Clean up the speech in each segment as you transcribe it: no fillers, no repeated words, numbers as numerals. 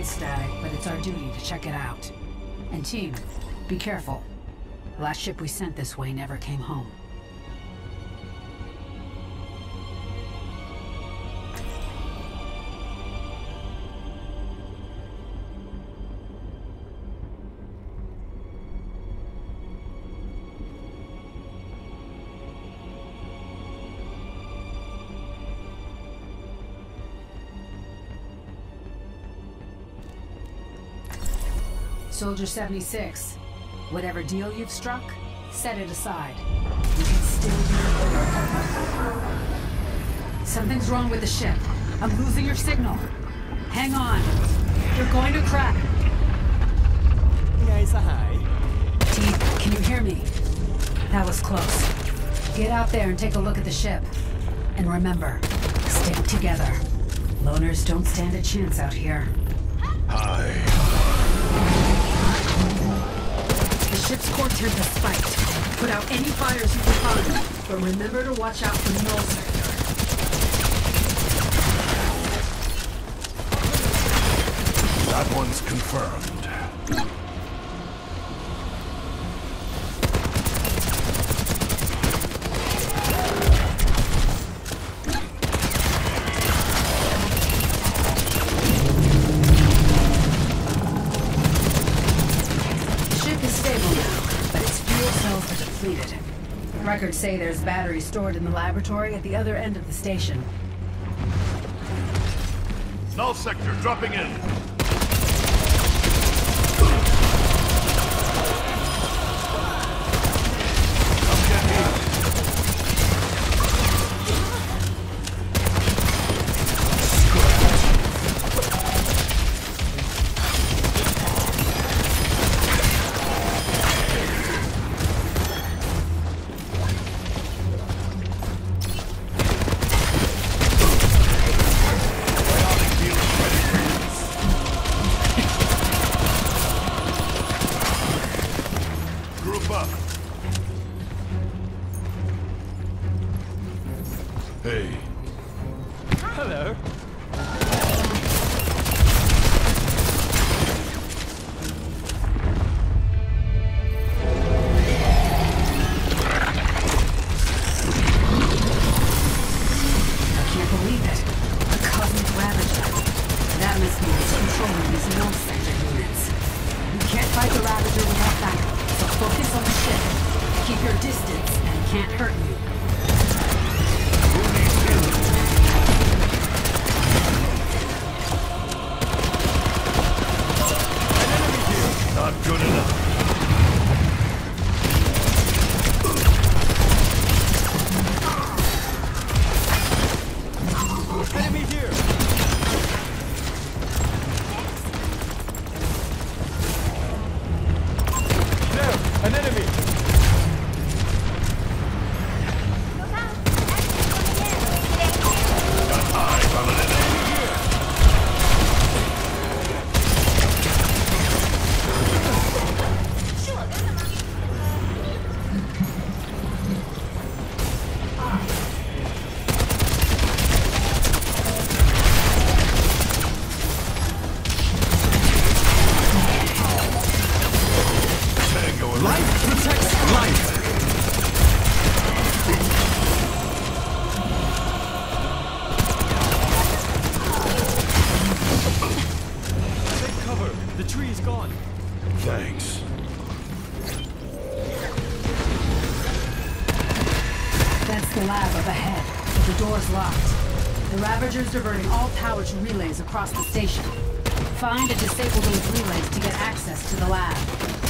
static, but it's our duty to check it out. And team, be careful. The last ship we sent this way never came home. Soldier 76, whatever deal you've struck, set it aside. You can still be... Something's wrong with the ship. I'm losing your signal. Hang on. You're going to crack. Team, can you hear me? That was close. Get out there and take a look at the ship. And remember, stick together. Loners don't stand a chance out here. Hi. The ship's core temp has spiked. Put out any fires you can find, but remember to watch out for null sector. That one's confirmed. Records say there's batteries stored in the laboratory at the other end of the station. Null sector dropping in. Come get me. Hey. Hello. Thanks. That's the lab up ahead, but the door's locked. The Ravager's diverting all power to relays across the station. Find and disable those relays to get access to the lab.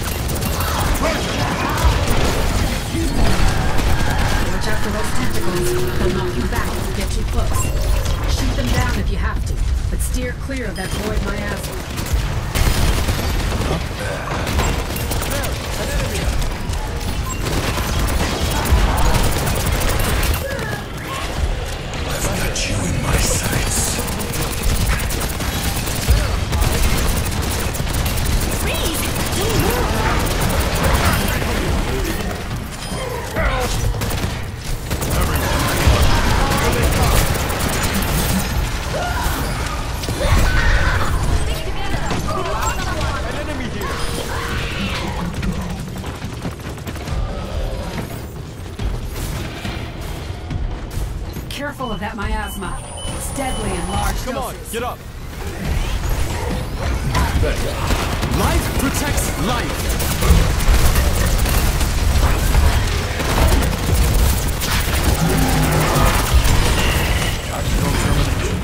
Watch out for those tentacles. They'll knock you back if you get too close. Shoot them down if you have to, but steer clear of that void miasma. Not bad. There! An enemy! I've got you in my sights. Freeze! control of that miasma. It's deadly in large Come on, doses. get up. Life protects life. Tactical termination.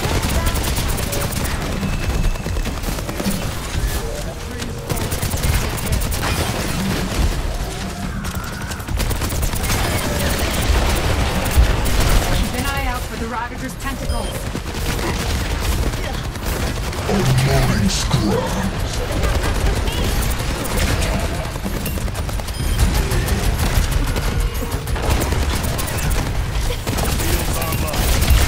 Keep an eye out for the Ravager's tentacles. Applying scrap. Shields online.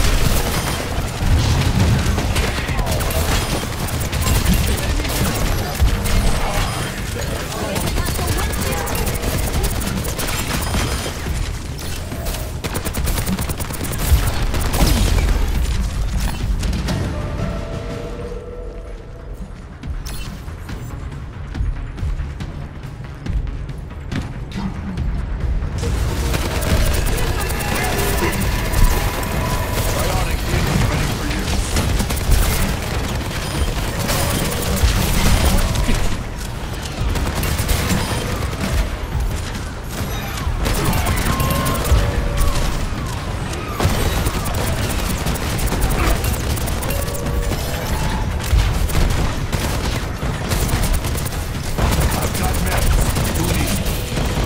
Bionic unit ready for use. I've got men. Who needs them?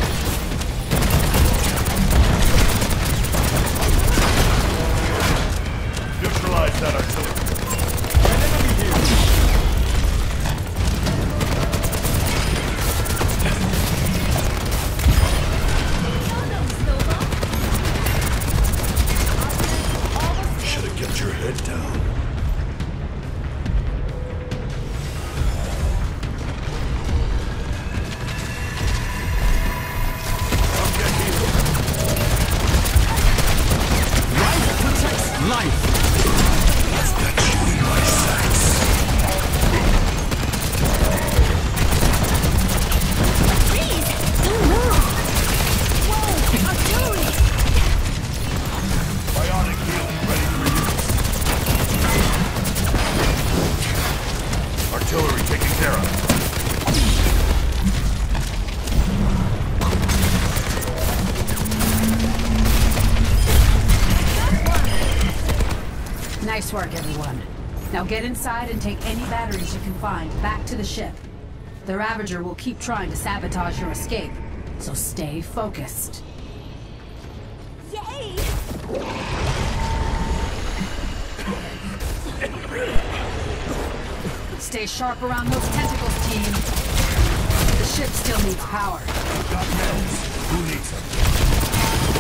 Neutralize that artillery. Should have kept your head down. Come get healed. Life protects life. I've got you in my sights. Please, don't move! Whoa, artillery! Bionic healing ready for use. Artillery taken care of. Nice work, everyone. Now get inside and take any batteries you can find back to the ship. The Ravager will keep trying to sabotage your escape, so stay focused. Yay! Stay sharp around those tentacles, team. The ship still needs power. Got meds. Who needs them?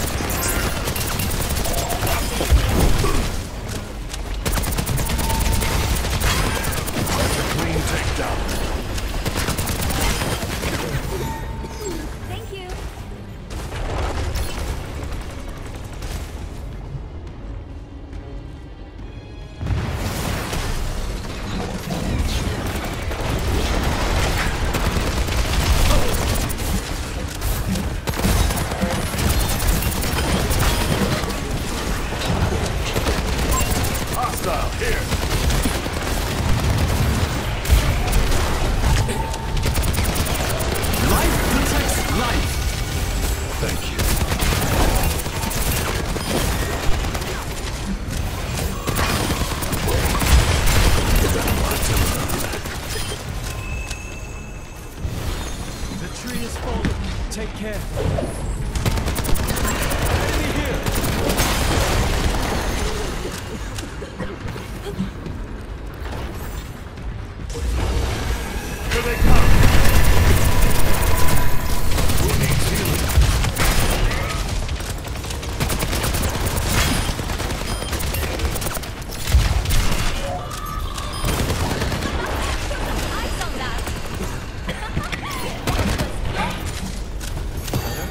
That's a clean takedown. Thank you. Hostile, here. Life protects life. Thank you. The tree is falling. Take care. Enemy here. Here they come. Who needs healing? Eyes on that!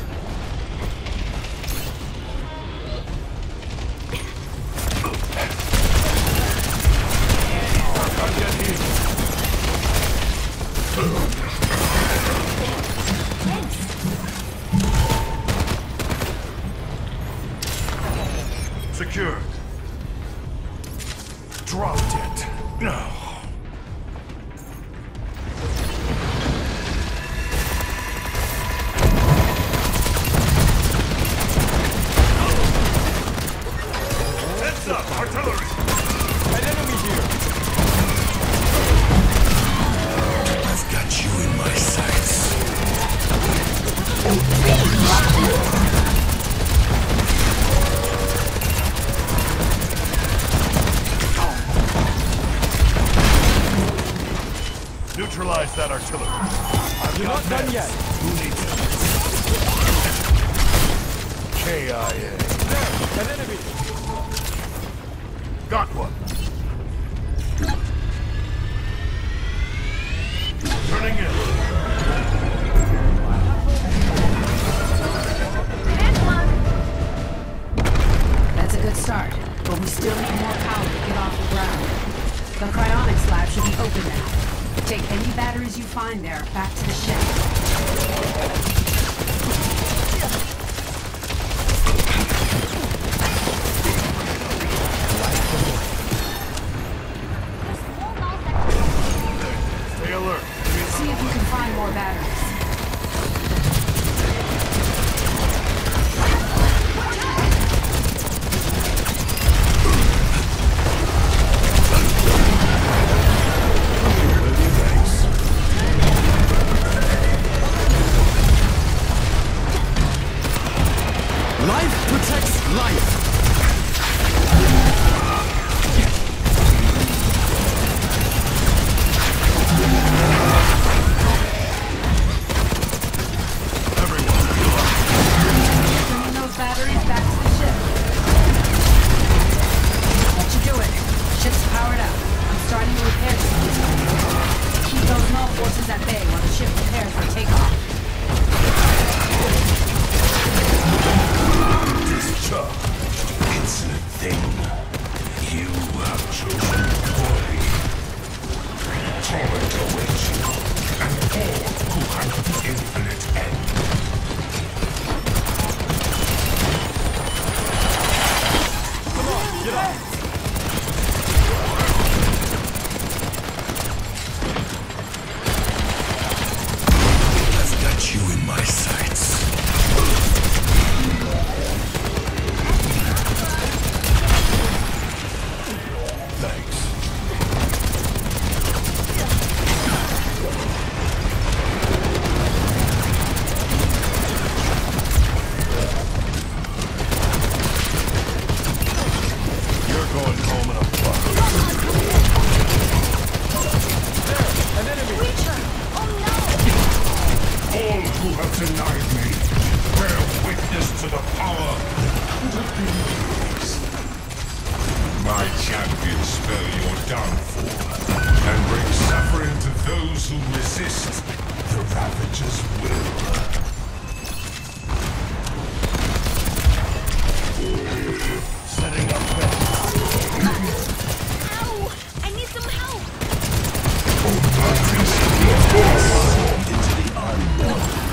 Neutralize that artillery. I've You're got not done meds. yet. Who needs it? KIA. There, an enemy. Got one. Turning in. That's a good start, but we still need more power to get off the ground. The cryonics lab should be open now. Take any batteries you find there back to the ship. Stay alert. See if you can find more batteries. Life protects life. Bringing those batteries back to the ship. Let you do it. Ship's powered up. I'm starting a repair sequence. Keep those null forces at bay while the ship prepares for takeoff. Discharged, insolent thing. You have chosen poorly. Torment awaits you, and all who hunt the infinite end. Come on, get up. I've got you in my sights. Thanks. You're going home in a buck. An enemy. All who have denied me, bear witness to the power of the beings. My champions spell your downfall, and bring suffering to those who resist the Ravager's will. Setting up bed. Ow! I need some help! Into the unknown.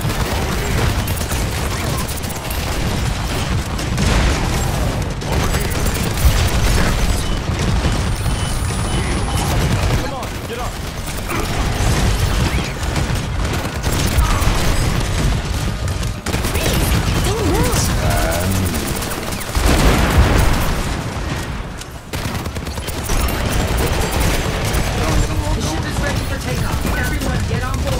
Come on, get up. Don't move! The ship is ready for takeoff. Everyone get on board.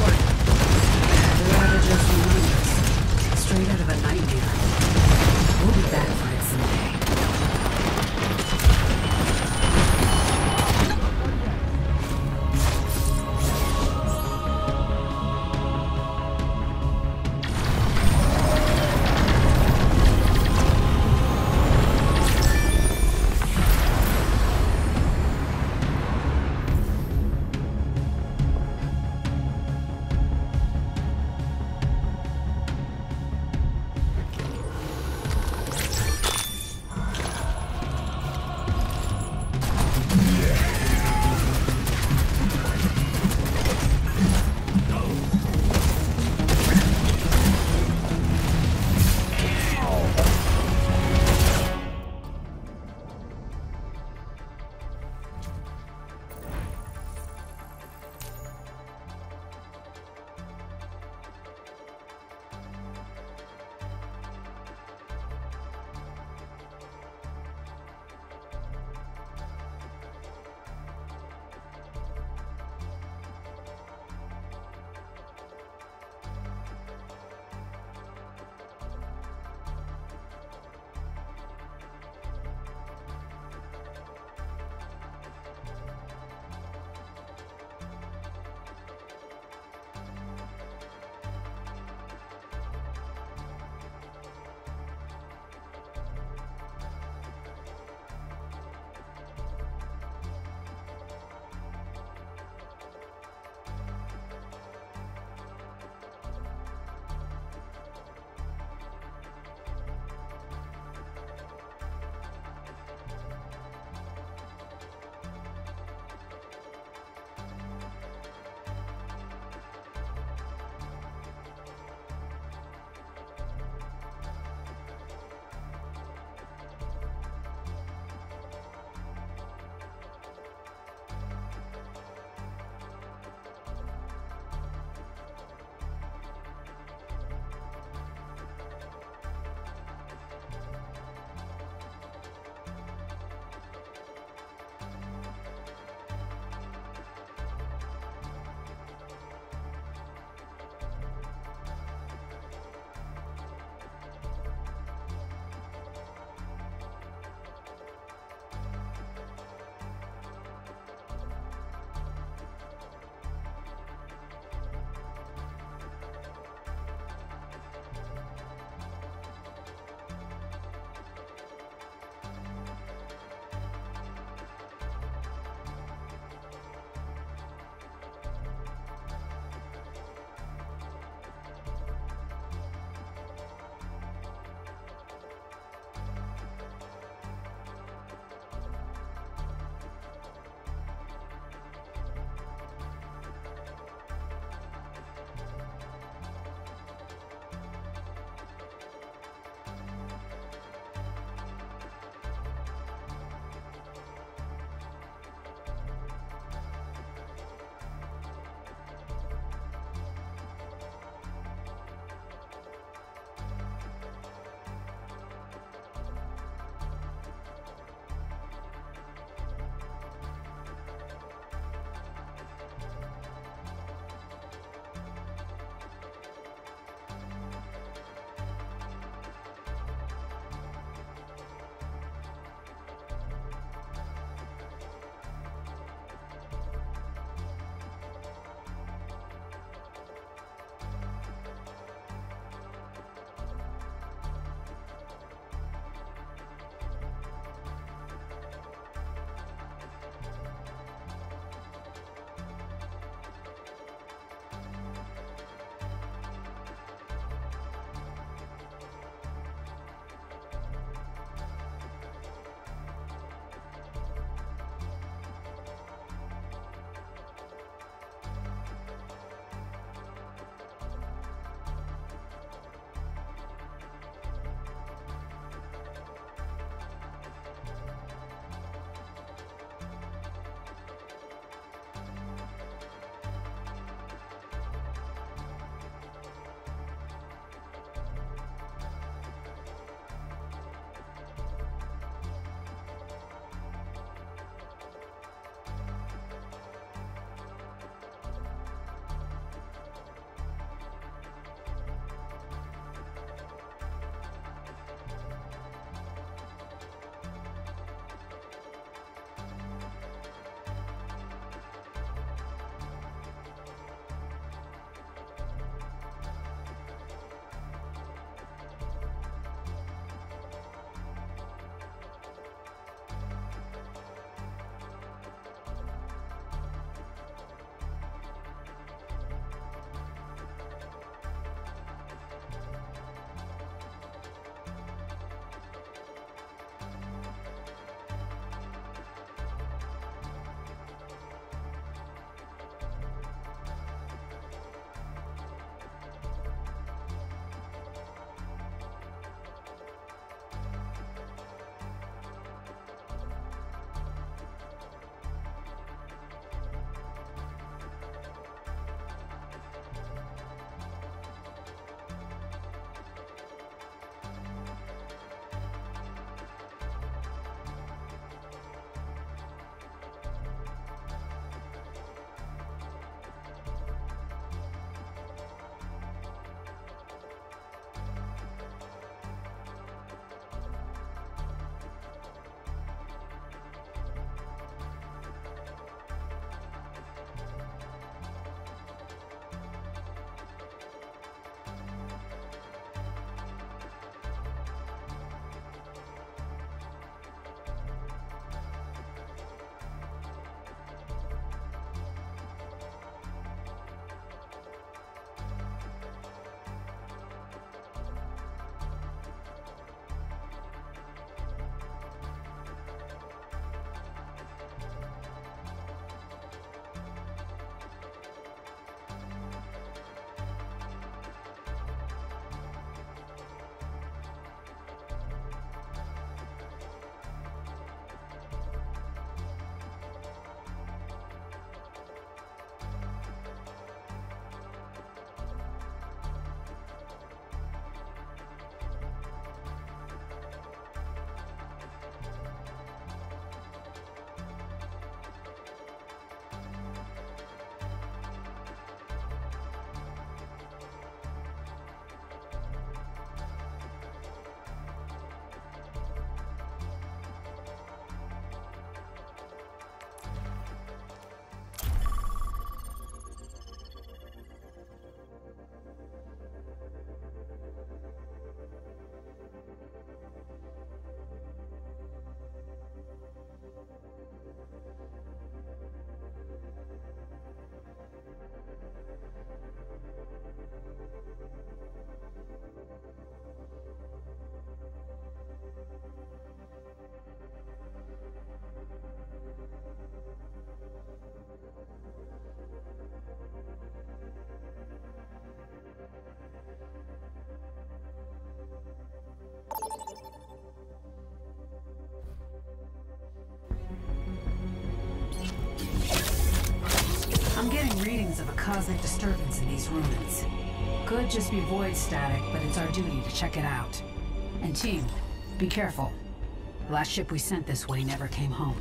indications of a cosmic disturbance in these ruins. Could just be void static, but it's our duty to check it out. And team, be careful. The last ship we sent this way never came home.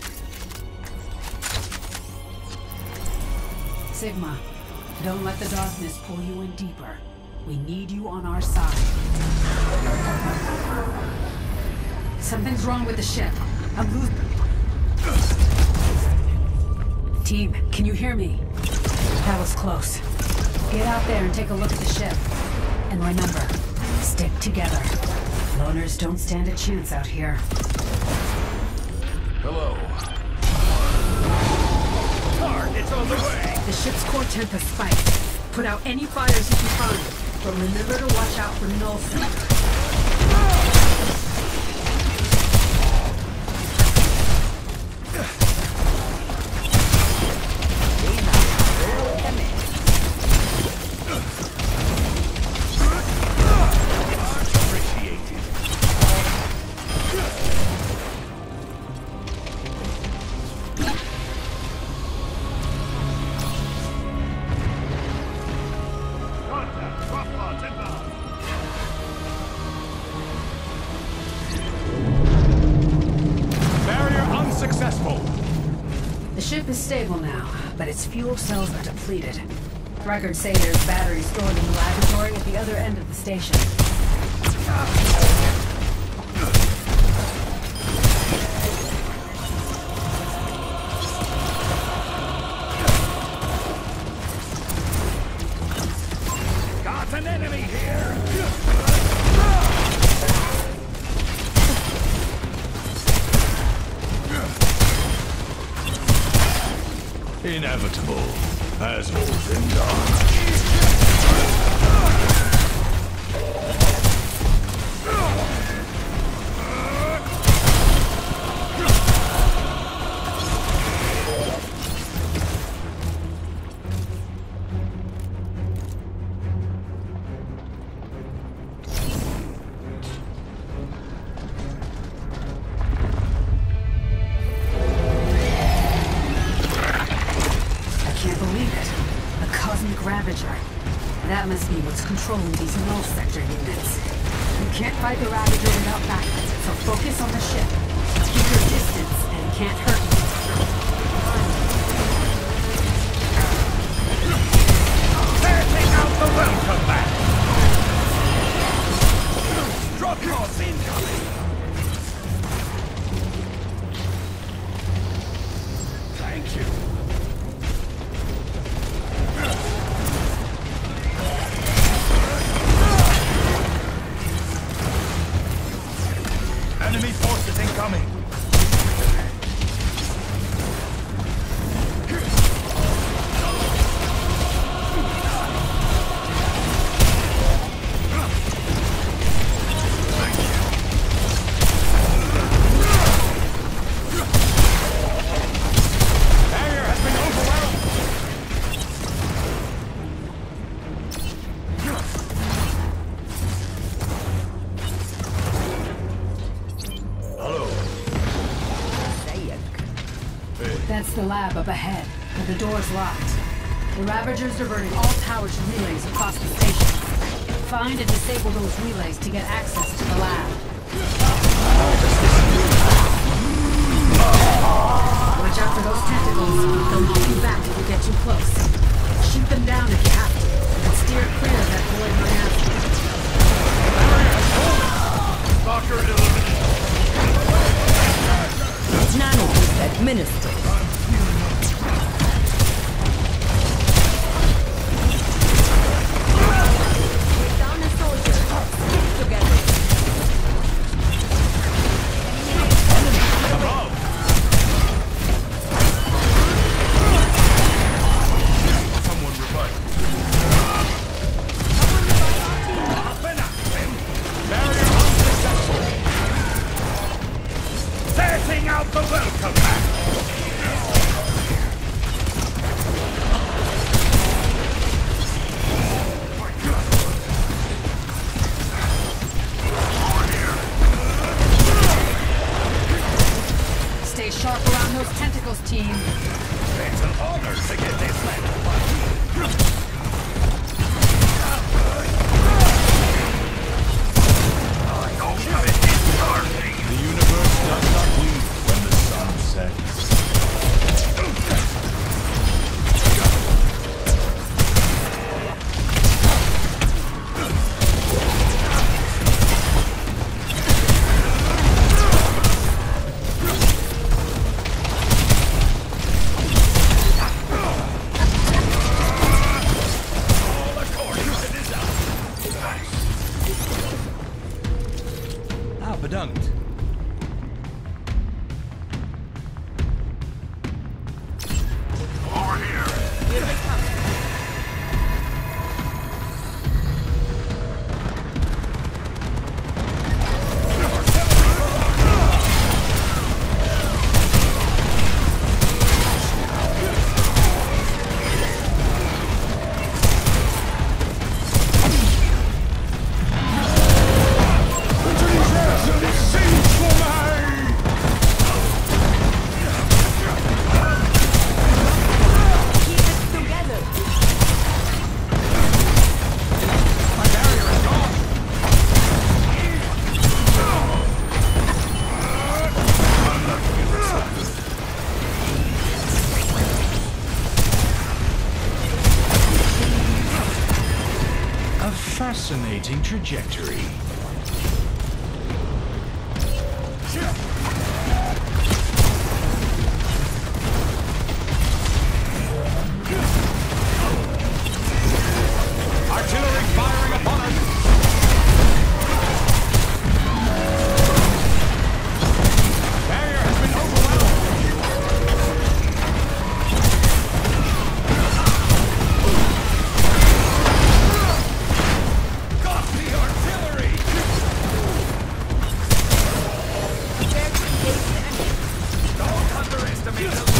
Sigma, don't let the darkness pull you in deeper. We need you on our side. Something's wrong with the ship. I'm losing... Team, can you hear me? That was close. Get out there and take a look at the ship. And remember, stick together. Loners don't stand a chance out here. Hello. Target's on the way. The ship's core temp has spiked. Put out any fires you can find, but remember to watch out for null center. The ship is stable now, but its fuel cells are depleted. Records say there's batteries stored in the laboratory at the other end of the station. Got an enemy here! Inevitable, as all things are. Ravager. That must be what's controlling these null sector units. You can't fight the Ravager without backup, so focus on the ship. Keep your distance, and it can't hurt you. Take out the welcome back! Drop yours incoming! Thank you. Enemy forces incoming! Barrier has been overwhelmed! That's the lab up ahead, but the door's locked. The Ravager's diverting all towers and relays across the station. Find and disable those relays to get access to the lab. Watch out for those tentacles. They'll knock you back if you get too close. Shoot them down if you have to, and steer clear of that void miasma. Stalker eliminated. Nanoboost administered. Down a soldier. Stick together. Someone revive. Barrier unsuccessful. Setting out the welcome back. Fascinating trajectory. Artillery firing upon us! Barrier has been overwhelmed! Got the artillery! Don't underestimate the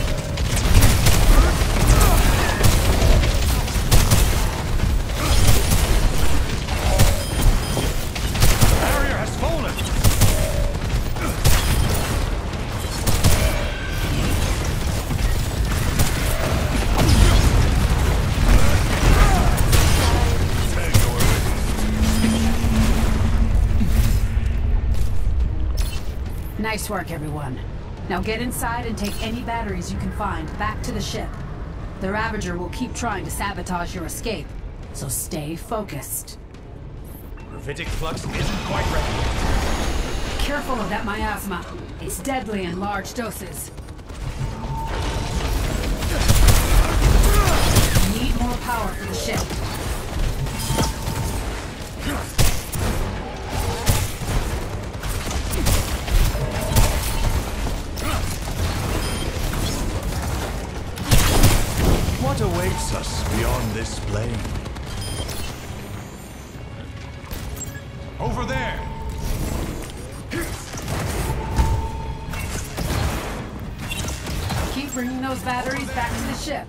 barrier has fallen! Nice work, everyone. Now get inside and take any batteries you can find back to the ship. The Ravager will keep trying to sabotage your escape, so stay focused. Gravitic flux isn't quite ready. Careful of that miasma. It's deadly in large doses. Need more power for the ship. What awaits us beyond this plane? Over there! Keep bringing those batteries back to the ship.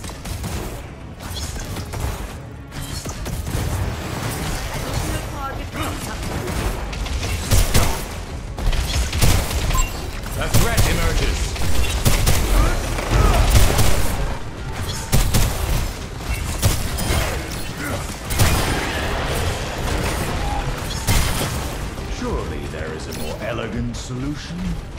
A threat emerges. Surely there is a more elegant solution.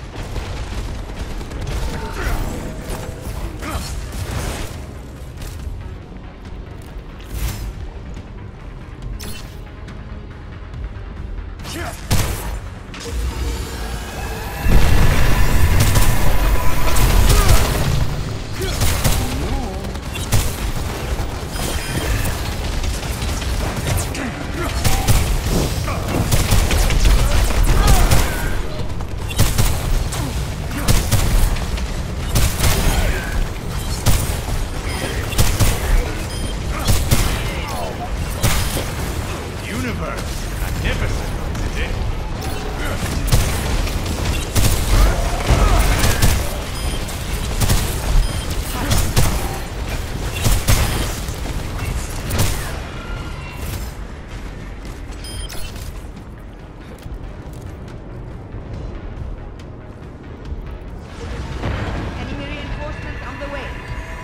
Enemy reinforcements on the way.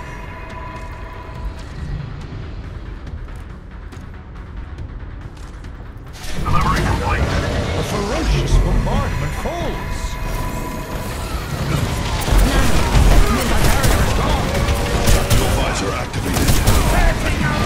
A ferocious bombardment falls. Visor activated.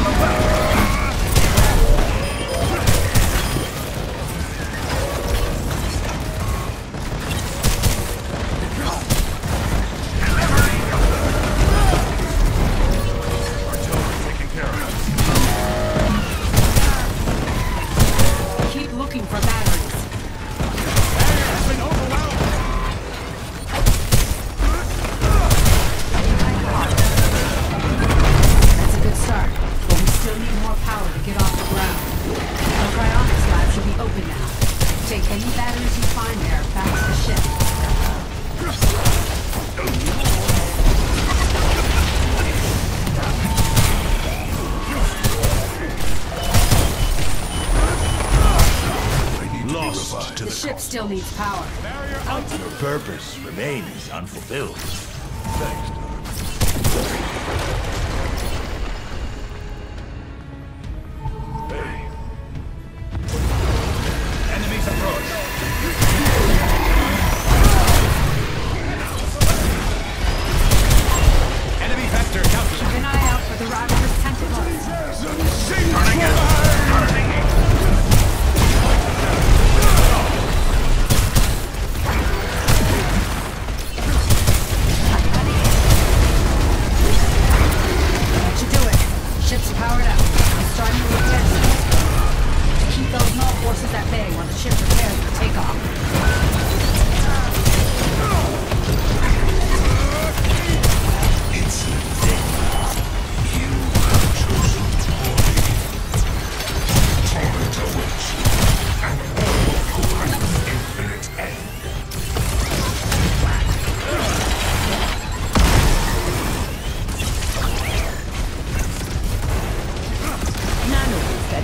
Artillery taken care of. Keep looking for batteries. Barrier has been overwhelmed. That's a good start, but we still need more power to get off the ground. The cryonics lab should be open now. Take any batteries you find there back to the ship. Lost to The the ship still needs power. Barrier out. Your purpose remains unfulfilled. Thanks, Doc. Hey. Enemies approach. Enemy vector calculated. Keep an eye out for the Ravager's tentacles. Turning in. Turning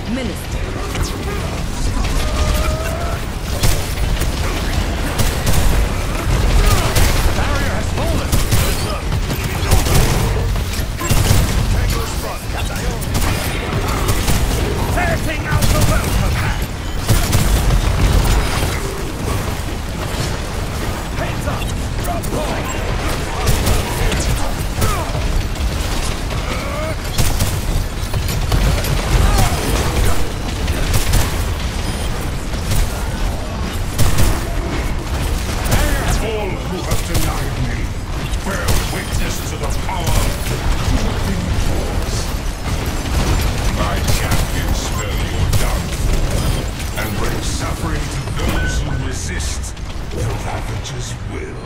Minister. Barrier has fallen. Setting out the welcome pack. Heads up. Drop ball. All who have denied me, bear witness to the power within yours. My champions spell your downfall and bring suffering to those who resist the Ravager's will.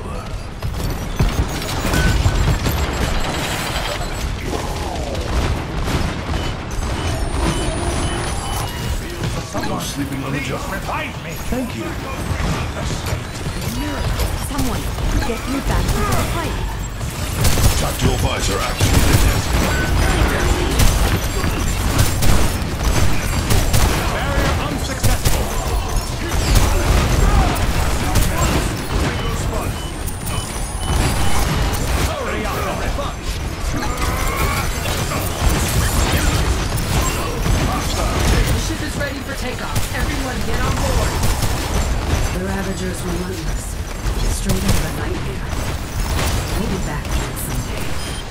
Someone sleeping on the job. revive me. Thank you. Someone, get me back to the fight. Tactical visor activated. Barrier unsuccessful. Hurry up, everybody. The ship is ready for takeoff. Everyone get on board. The Ravager's relentless. Straight into a nightmare. We'll be back again someday.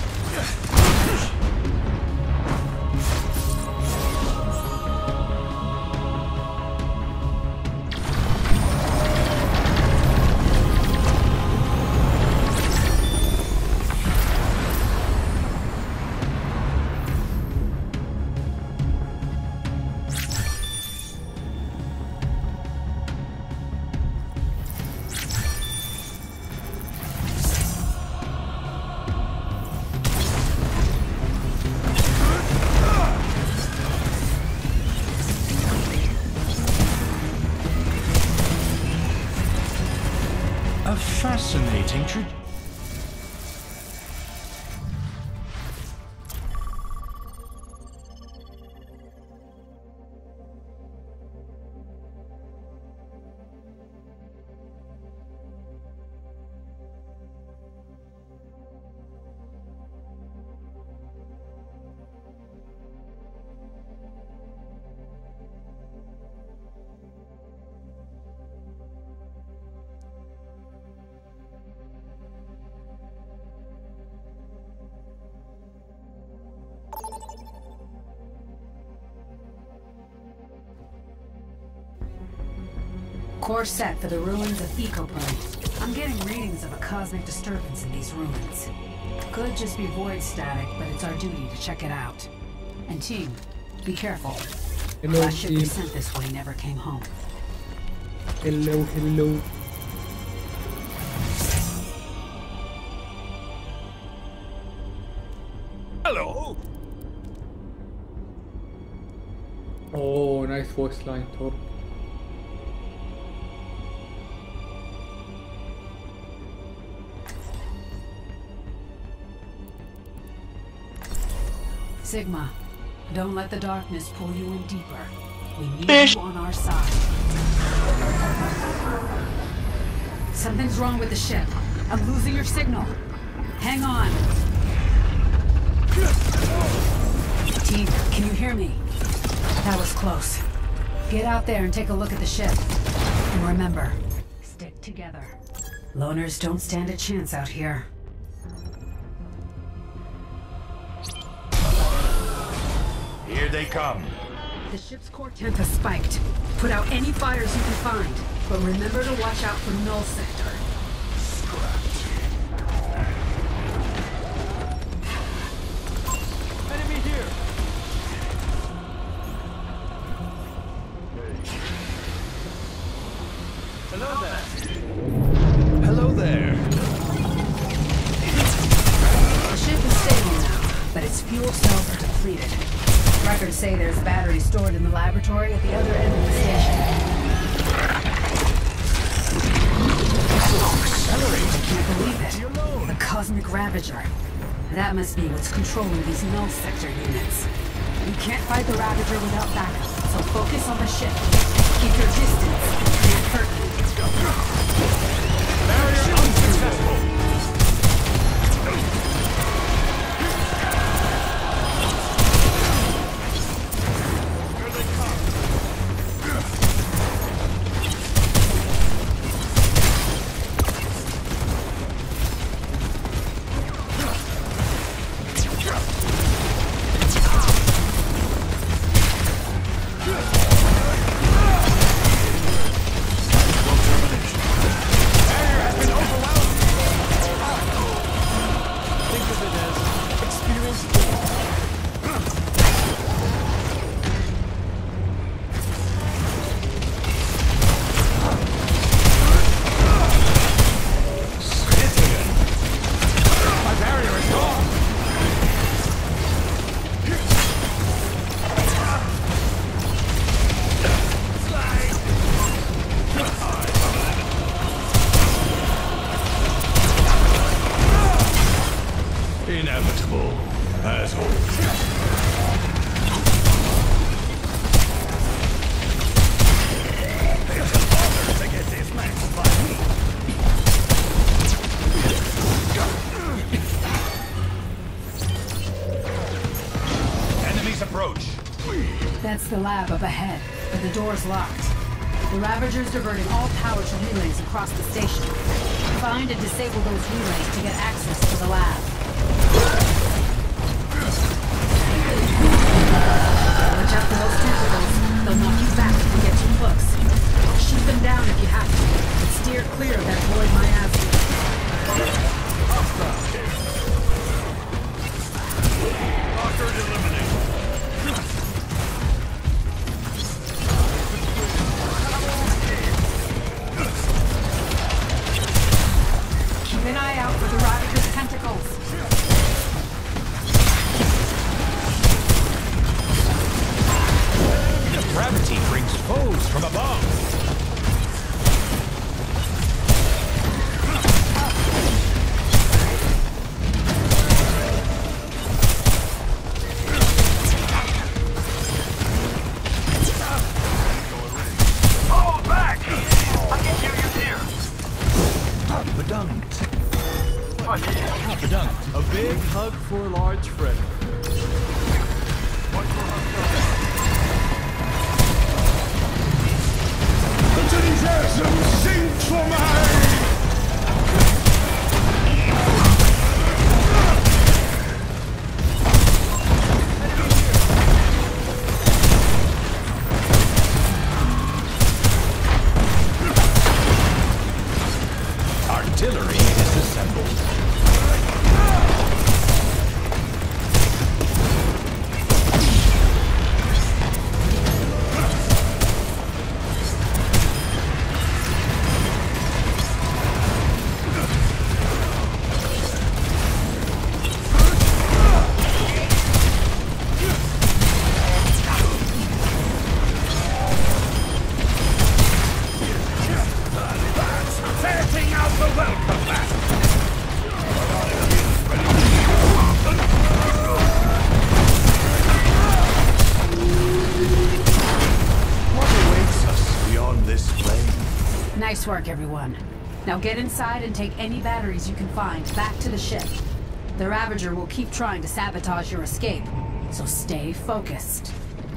A fascinating tradition. Core set for the ruins of Ecopoint. I'm getting readings of a cosmic disturbance in these ruins. Could just be void static, but it's our duty to check it out. And team, be careful. Hello, Last ship we team. sent this way never came home. Hello, hello. Hello. Oh, nice voice line, Thor. Sigma, don't let the darkness pull you in deeper. We need you on our side. Something's wrong with the ship. I'm losing your signal. Hang on. Team, can you hear me? That was close. Get out there and take a look at the ship. And remember, stick together. Loners don't stand a chance out here. Here they come. The ship's core temp has spiked. Put out any fires you can find. But remember to watch out for null sector. Enemy here. Hello there. Hello there. The ship is stable now, but its fuel cells are depleted. Records say there's battery stored in the laboratory at the other end of the station. I can't believe it. The Cosmic Ravager. That must be what's controlling these null sector units. You can't fight the Ravager without backup. So focus on the ship. Keep your distance and create curtain. Barrier unsuccessful. Inevitable, as always. Enemies approach. That's the lab up ahead, but the door's locked. The Ravager's diverting all power to relays across the station. Find and disable those relays to get access to the lab. Watch out for those tentacles. They'll knock you back if you get too close. Shoot them down if you have to, but steer clear of that void miasma. Lockers eliminated. Keep an eye out for the Ravager's tentacles. Gravity brings foes from above. Fall back! I can hear you here. Bedunkt. Bedunkt. A big hug for a large friend. Universum singt for mig! Artillery is assembled. Setting out the welcome mat! What awaits us beyond this flame? Nice work, everyone. Now get inside and take any batteries you can find back to the ship. The Ravager will keep trying to sabotage your escape, so stay focused.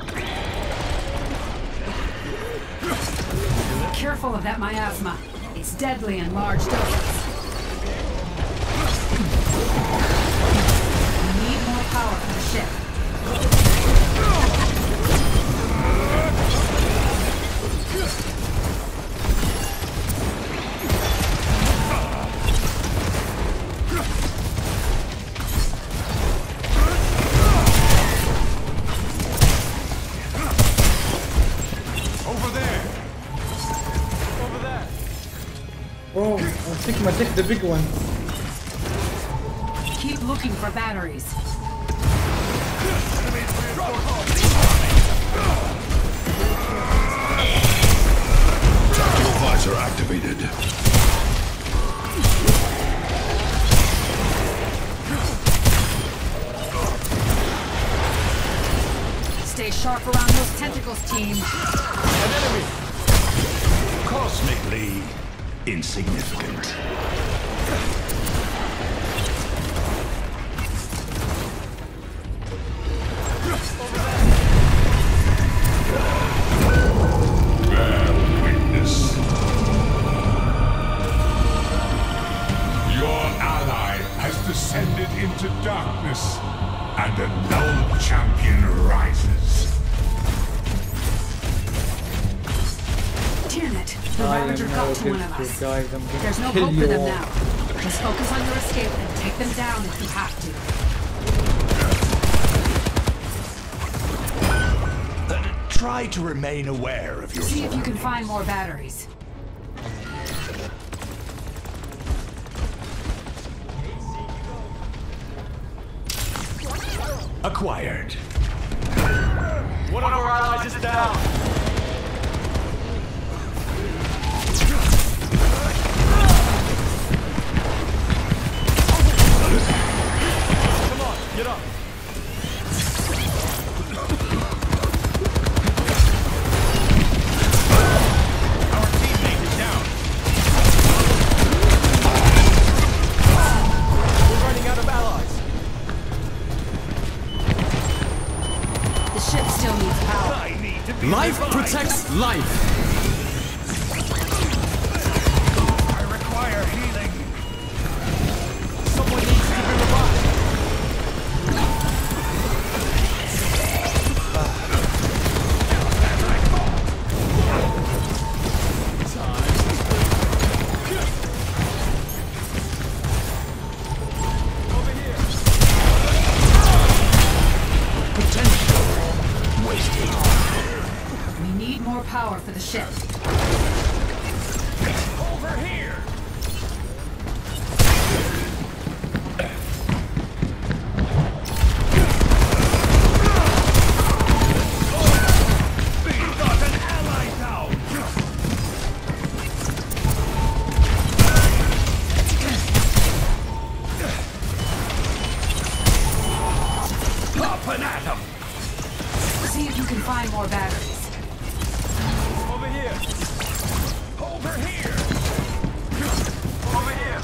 Careful of that miasma. It's deadly in large doses. We need more power for the ship. Over there! Over there. Oh, I think I take the big one. Keep looking for batteries. Tactical visor activated. Stay sharp around those tentacles, team. An enemy! Cosmically insignificant. Bear witness. Your ally has descended into darkness, and a null champion rises. Damn it! The I am Ravager now got to one of against us. you guys. I'm There's no gonna kill hope for you them all. now. Just focus on your escape and take them down if you have to. Try to remain aware of your See if you can find more batteries. acquired. One of our allies is down. Come on, get up. Our teammate is down. We're running out of allies. The ship still needs power. I need to be Life revived. protects life. I require healing. Someone needs to be revived. Over here. Potential wasted. We need more power for the ship. Over here. We've got an ally down. Up and at 'em. See if you can find more batteries. Over here. Over here. Over here.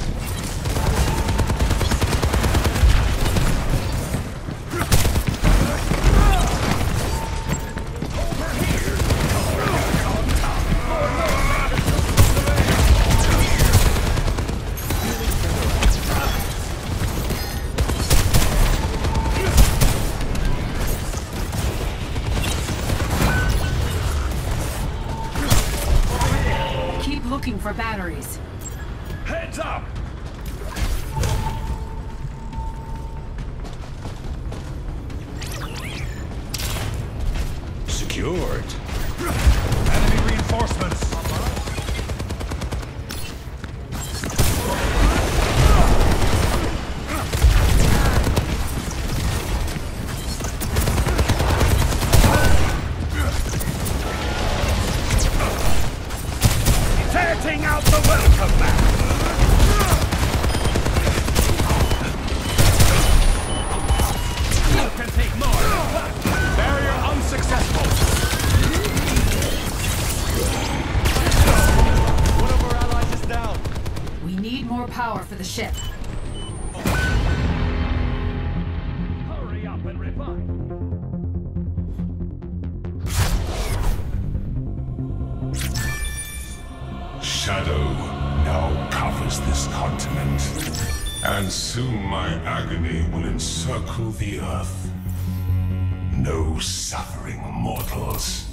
Keep looking for batteries. Heads up. Secured. Enemy reinforcements. Ferreting out the welcome mat. You can take more. Barrier unsuccessful. One of our allies is down. We need more power for the ship. Hurry up and revive. Shadow now covers this continent, and soon my agony will encircle the earth. No suffering mortals.